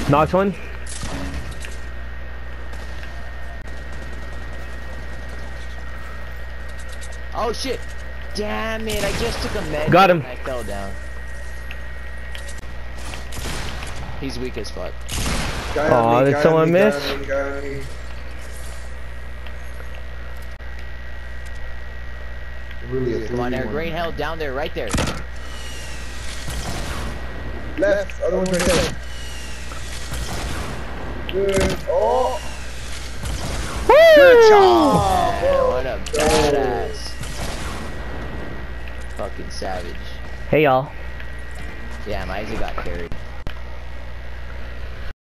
Knocked one. Oh shit! Damn it! I just took a med. Got him. And I fell down. He's weak as fuck. Aw, did someone miss? Really Come on there, green hell down there, right there. Left, other one's right there. Good. Oh! Good job! Yeah, what a badass. Fucking savage. Hey y'all. Yeah, my Isaac got carried.